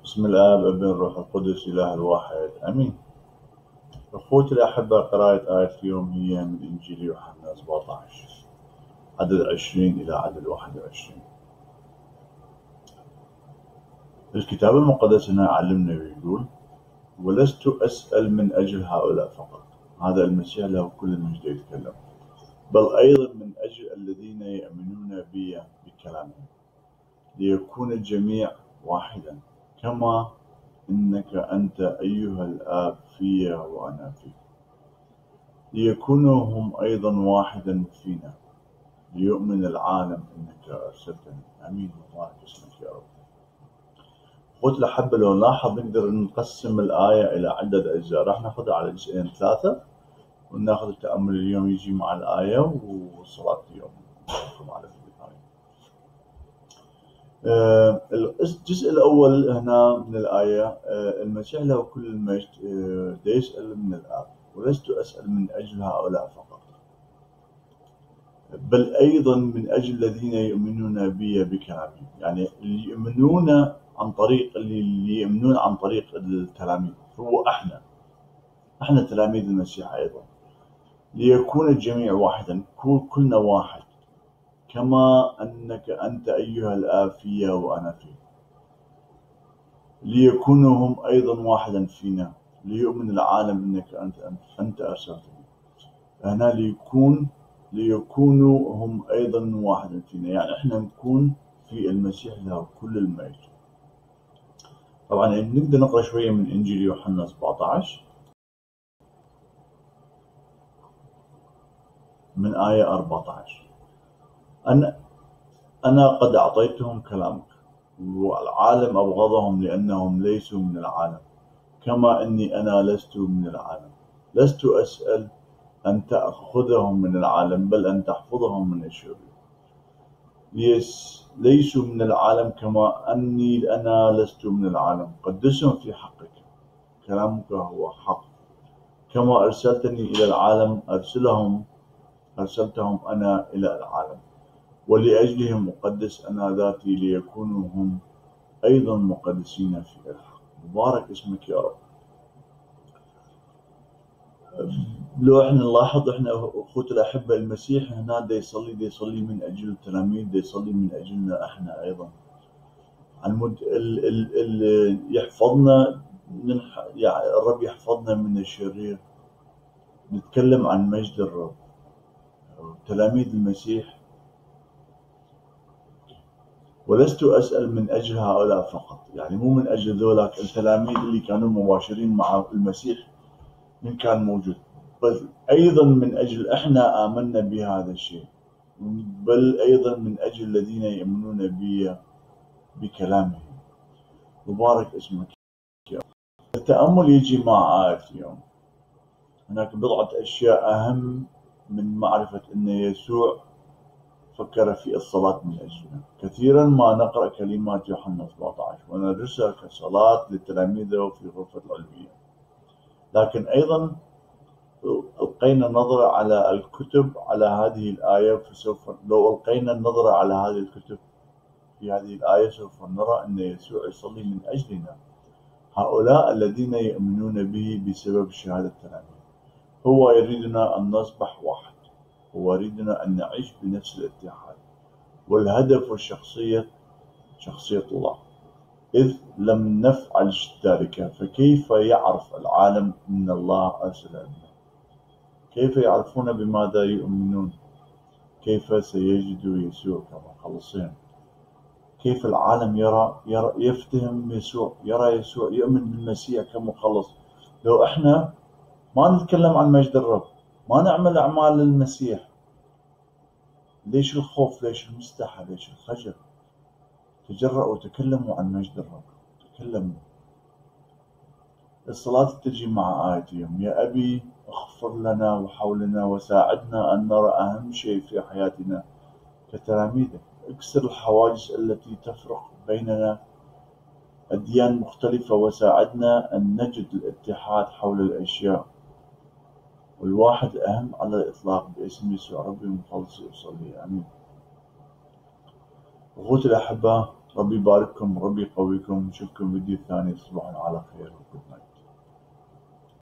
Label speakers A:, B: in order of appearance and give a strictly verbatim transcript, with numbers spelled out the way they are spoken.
A: بسم الآب ابن الروح القدس إله الواحد آمين. أخوتي الأحبة، قراءة آية اليوم هي من إنجيل يوحنا سبعة عشر عدد عشرين إلى عدد واحد وعشرين. الكتاب المقدس هنا علمنا ويقول: ولست أسأل من أجل هؤلاء فقط، هذا المسيح له كل المجد يتكلم، بل أيضا من أجل الذين يؤمنون بي بكلامهم، ليكون الجميع واحدا كما إنك أنت أيها الآب في وأنا فيك، ليكونوا هم أيضا واحدا فينا، ليؤمن العالم إنك أرسلتني. آمين. وبارك اسمك يا رب. أخوتي الأحبة، لو نلاحظ نقدر نقسم الآية إلى عدة أجزاء، راح ناخذها على جزئين ثلاثة، وناخذ التأمل اليوم يجي مع الآية، والصلاة اليوم على الثاني. آه الجزء الأول هنا من الآية، آه المسيح له كل المجد آه يسأل من الآب: ولست أسأل من أجل هؤلاء فقط، بل أيضا من أجل الذين يؤمنون بي بكلامي. يعني اللي يؤمنون عن طريق اللي يؤمنون عن طريق التلاميذ، هو احنا احنا تلاميذ المسيح أيضا، ليكون الجميع واحدا، كلنا واحد كما أنك أنت أيها الآب في وأنا فيك، ليكونوا هم أيضا واحدا فينا، ليؤمن العالم إنك أنت أنت أرسلتني. هنا ليكون ليكونوا هم أيضا واحدا فينا، يعني إحنا نكون في المسيح له كل المجد. طبعا نقدر نقرأ شوية من إنجيل يوحنا سبعة عشر من آية أربعة عشر: أنا أنا قد أعطيتهم كلامك، والعالم أبغضهم لأنهم ليسوا من العالم، كما أني أنا لست من العالم. لست أسأل أن تأخذهم من العالم، بل أن تحفظهم من الشرير. ليسوا من العالم كما أني أنا لست من العالم. قدسهم في حقك، كلامك هو حق. كما أرسلتني إلى العالم أرسلهم أرسلتهم أنا إلى العالم، ولأجلهم أقدس أنا ذاتي، ليكونوا هم أيضا مقدسين في الحق. مبارك اسمك يا رب. لو احنا نلاحظ، احنا اخوتي الاحبه، المسيح هنا دا يصلي دا يصلي من اجل التلاميذ، دا يصلي من اجلنا احنا ايضا، عن ال ال ال يحفظنا من يعني الرب يحفظنا من الشرير. نتكلم عن مجد الرب. تلاميذ المسيح: ولست أسأل من أجل هؤلاء فقط، يعني مو من أجل ذولاك التلاميذ اللي كانوا مباشرين مع المسيح من كان موجود، بل أيضا من أجل إحنا آمنا بهذا الشيء، بل أيضا من أجل الذين يؤمنون بي بكلامه. مبارك اسمك. التأمل يجي مع آية اليوم. هناك بضعة أشياء أهم من معرفة أن يسوع فكر في الصلاة من أجلنا. كثيرا ما نقرأ كلمات يوحنا سبعة عشر وندرسها كصلاة للتلاميذ في غرفة العلوية، لكن أيضا ألقينا نظرة على الكتب على هذه الآية، فسوف لو ألقينا النظرة على هذه الكتب في هذه الآية سوف نرى أن يسوع يصلي من أجلنا، هؤلاء الذين يؤمنون به بسبب شهادة التلاميذ. هو يريدنا أن نصبح واحد، هو يريدنا أن نعيش بنفس الاتحاد، والهدف والشخصية شخصية الله. إذ لم نفعل ذلك فكيف يعرف العالم أن الله أرسل ابنه؟ كيف يعرفون بماذا يؤمنون؟ كيف سيجدوا يسوع كمخلصين؟ كيف العالم يرى, يرى يفتهم يسوع، يرى يسوع، يؤمن بالمسيح كمخلص؟ لو احنا ما نتكلم عن مجد الرب، ما نعمل أعمال المسيح، ليش الخوف؟ ليش المستحى؟ ليش الخجل؟ تجرأوا وتكلموا عن مجد الرب، تكلموا. الصلاة تجي مع آية اليوم: يا أبي اغفر لنا وحولنا وساعدنا أن نرى أهم شيء في حياتنا كتلاميذك. اكسر الحواجز التي تفرق بيننا، أديان مختلفة، وساعدنا أن نجد الاتحاد حول الأشياء والواحد أهم على الإطلاق. باسم يسوع ربي ومخلصي أصلي، آمين. أخوتي الأحباء، ربي يبارككم، ربي يقويكم، نشوفكم فيديو ثاني، تصبحون على خير.